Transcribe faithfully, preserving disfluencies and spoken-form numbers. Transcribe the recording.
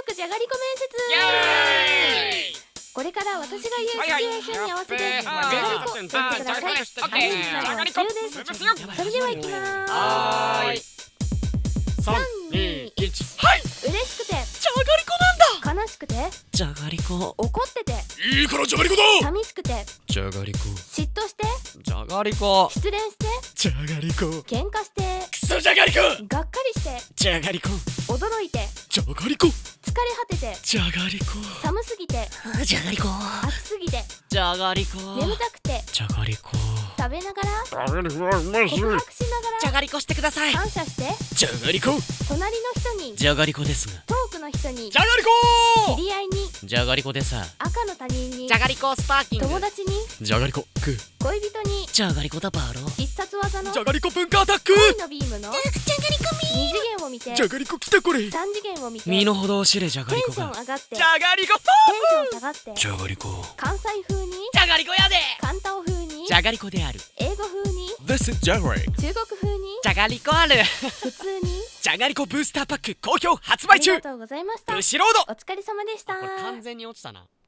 じゃがりこ面接。これから私が言うシチュエーションに合わせてじゃがりこ言ってください。それではいきまーす。さんにいち。はい。嬉しくてじゃがりこなんだ。悲しくてじゃがりこ。 怒ってていいからじゃがりこだ。 寂しくてじゃがりこ。 嫉妬してじゃがりこ。 失恋してじゃがりこ。 喧嘩してクソじゃがりこ。 がっかりしてじゃがりこ。 驚いてじゃがりこ。 疲れ果ててじゃがりこ。 寒すぎてじゃがりこ。 暑すぎてじゃがりこ。 眠たくてじゃがりこ。 食べながら食べるわうまいし。 告白しながらじゃがりこしてください。 感謝してじゃがりこ。 隣の人にじゃがりこですが。 遠くの人にじゃがりこ。 知り合いにじゃがりこでさ。 赤の他人にじゃがりこスパーキング。 友達にじゃがりこ。くー。 恋人にじゃがりこだバロ。 必殺技のじゃがりこ文化アタック。 恋のビームのじゃがりこに次元を見てじゃがりこ来たこれ。 さん次元を見て身の程を知れじゃがテンりこが。 ション上がってじゃがりこ。 テンション下がってじゃがりこ。 関西風にじゃがりこやで。 関東風にじゃがりこである。 英語風に This is Jaguar。 中国風にじゃがりこある。 普通にじゃがりこブースターパック好評発売中。 ありがとうございました。 ブシロード。 お疲れ様でした。 これ完全に落ちたな。